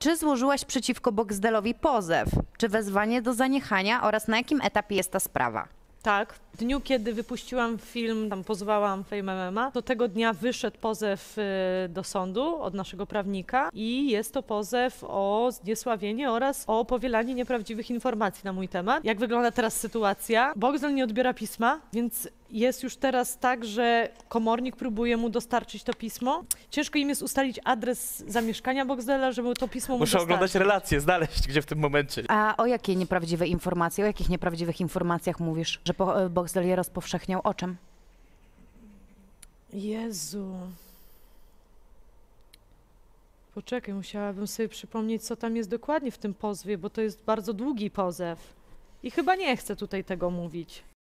Czy złożyłaś przeciwko Boxdelowi pozew? Czy wezwanie do zaniechania oraz na jakim etapie jest ta sprawa? Tak. W dniu, kiedy wypuściłam film, tam pozwałam Fame MMA, do tego dnia wyszedł pozew do sądu od naszego prawnika i jest to pozew o zniesławienie oraz o powielanie nieprawdziwych informacji na mój temat. Jak wygląda teraz sytuacja? Boxdel nie odbiera pisma, więc jest już teraz tak, że komornik próbuje mu dostarczyć to pismo. Ciężko im jest ustalić adres zamieszkania Boxdela, żeby to pismo mu Muszę dostarczyć. oglądać relacje, znaleźć gdzie w tym momencie. A o jakie nieprawdziwe informacje, o jakich nieprawdziwych informacjach mówisz, że Boxdel je rozpowszechniał? O czym? Jezu. Poczekaj, musiałabym sobie przypomnieć, co tam jest dokładnie w tym pozwie, bo to jest bardzo długi pozew. I chyba nie chcę tutaj tego mówić.